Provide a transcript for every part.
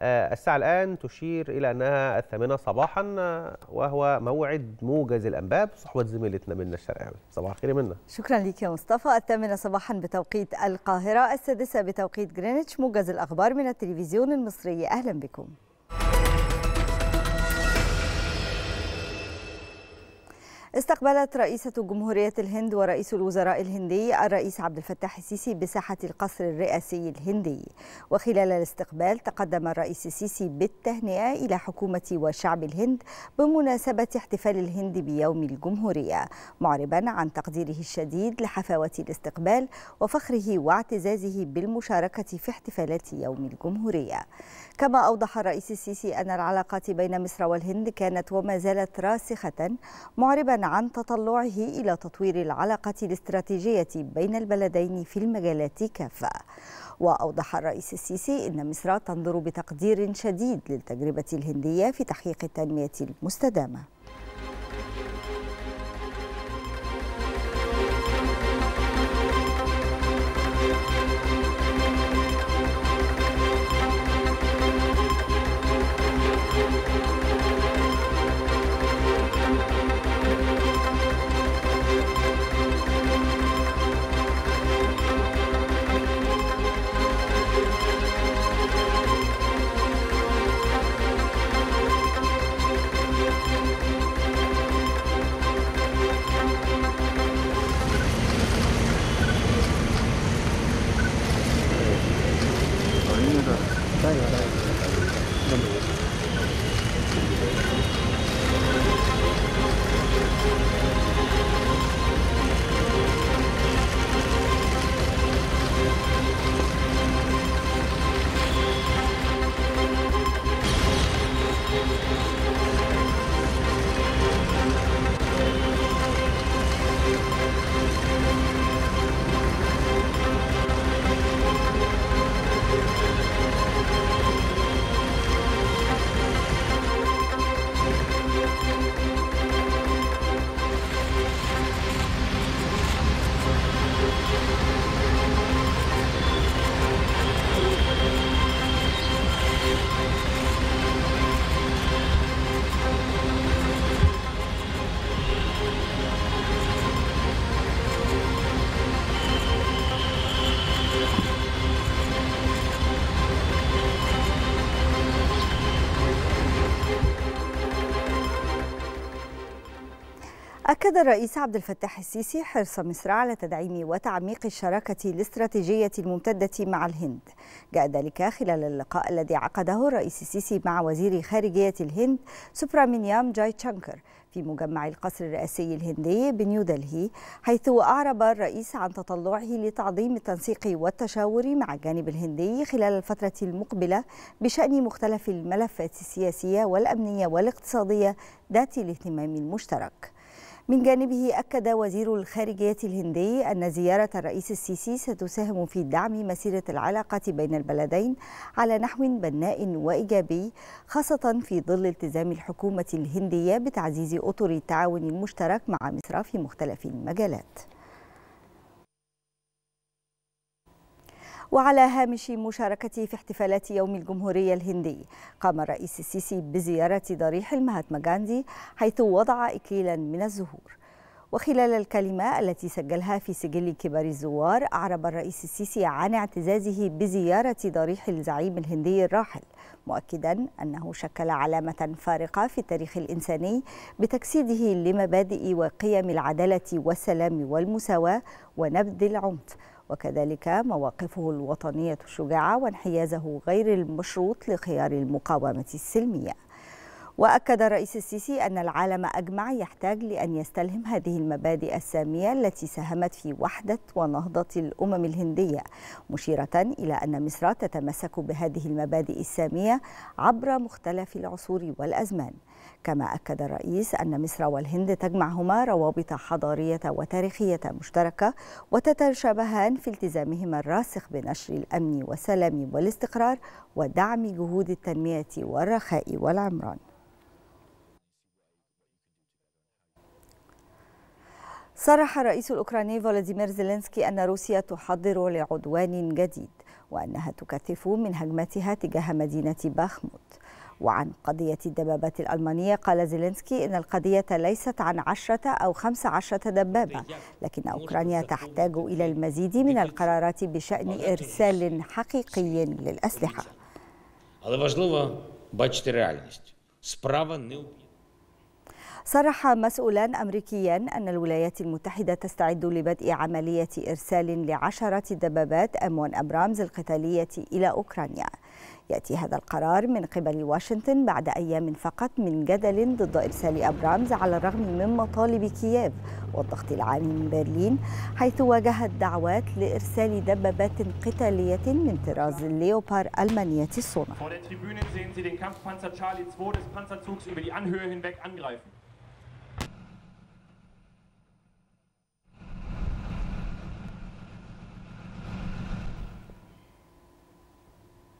الساعة الآن تشير إلى أنها 8 صباحا، وهو موعد موجز الأنباء بصحبة زميلتنا منى الشرقاوي. صباح الخير يا منى. شكرا لك يا مصطفى. 8 صباحا بتوقيت القاهرة، 6 بتوقيت غرينتش، موجز الأخبار من التلفزيون المصري. أهلا بكم. استقبلت رئيسة جمهورية الهند ورئيس الوزراء الهندي الرئيس عبد الفتاح السيسي بساحة القصر الرئاسي الهندي. وخلال الاستقبال تقدم الرئيس السيسي بالتهنئة إلى حكومة وشعب الهند بمناسبة احتفال الهند بيوم الجمهورية، معربا عن تقديره الشديد لحفاوة الاستقبال وفخره واعتزازه بالمشاركة في احتفالات يوم الجمهورية. كما أوضح الرئيس السيسي أن العلاقات بين مصر والهند كانت وما زالت راسخة، معربا عن تطلعه إلى تطوير العلاقة الاستراتيجية بين البلدين في المجالات كافة. وأوضح الرئيس السيسي أن مصر تنظر بتقدير شديد للتجربة الهندية في تحقيق التنمية المستدامة. أكد الرئيس عبد الفتاح السيسي حرص مصر على تدعيم وتعميق الشراكة الاستراتيجية الممتدة مع الهند. جاء ذلك خلال اللقاء الذي عقده الرئيس السيسي مع وزير خارجية الهند سوبرامنيام جايشانكر في مجمع القصر الرئاسي الهندي بنيودلهي، حيث أعرب الرئيس عن تطلعه لتعظيم التنسيق والتشاور مع الجانب الهندي خلال الفترة المقبلة بشأن مختلف الملفات السياسية والأمنية والاقتصادية ذات الاهتمام المشترك. من جانبه أكد وزير الخارجية الهندي أن زيارة الرئيس السيسي ستساهم في دعم مسيرة العلاقات بين البلدين على نحو بناء وإيجابي، خاصة في ظل التزام الحكومة الهندية بتعزيز أطر التعاون المشترك مع مصر في مختلف المجالات. وعلى هامش مشاركته في احتفالات يوم الجمهورية الهندي، قام الرئيس السيسي بزيارة ضريح المهاتما غاندي، حيث وضع إكليلا من الزهور. وخلال الكلمة التي سجلها في سجل كبار الزوار، أعرب الرئيس السيسي عن اعتزازه بزيارة ضريح الزعيم الهندي الراحل، مؤكدا أنه شكل علامة فارقة في التاريخ الإنساني بتجسيده لمبادئ وقيم العدالة والسلام والمساواة ونبذ العنف، وكذلك مواقفه الوطنية الشجاعة وانحيازه غير المشروط لخيار المقاومة السلمية. وأكد الرئيس السيسي أن العالم أجمع يحتاج لأن يستلهم هذه المبادئ السامية التي ساهمت في وحدة ونهضة الأمم الهندية، مشيرة إلى أن مصر تتمسك بهذه المبادئ السامية عبر مختلف العصور والأزمان. كما أكد الرئيس أن مصر والهند تجمعهما روابط حضارية وتاريخية مشتركة، وتتشابهان في التزامهما الراسخ بنشر الأمن والسلام والاستقرار ودعم جهود التنمية والرخاء والعمران. صرح الرئيس الأوكراني فولوديمير زيلينسكي أن روسيا تحضر لعدوان جديد، وأنها تكثف من هجماتها تجاه مدينة باخموت. وعن قضية الدبابات الألمانية قال زيلينسكي إن القضية ليست عن 10 أو 15 دبابة، لكن أوكرانيا تحتاج إلى المزيد من القرارات بشأن إرسال حقيقي للأسلحة. صرح مسؤولان أمريكيان أن الولايات المتحدة تستعد لبدء عملية إرسال ل10 دبابات M1 أبرامز القتالية إلى أوكرانيا. يأتي هذا القرار من قبل واشنطن بعد أيام فقط من جدل ضد إرسال أبرامز على الرغم من مطالب كييف والضغط العالي من برلين، حيث واجهت دعوات لإرسال دبابات قتالية من طراز ليوبار ألمانية الصنع.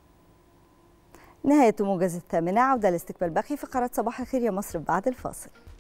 نهاية موجز الثامنة، عودة لاستكمال باقي فقرات صباح الخير يا مصر بعد الفاصل.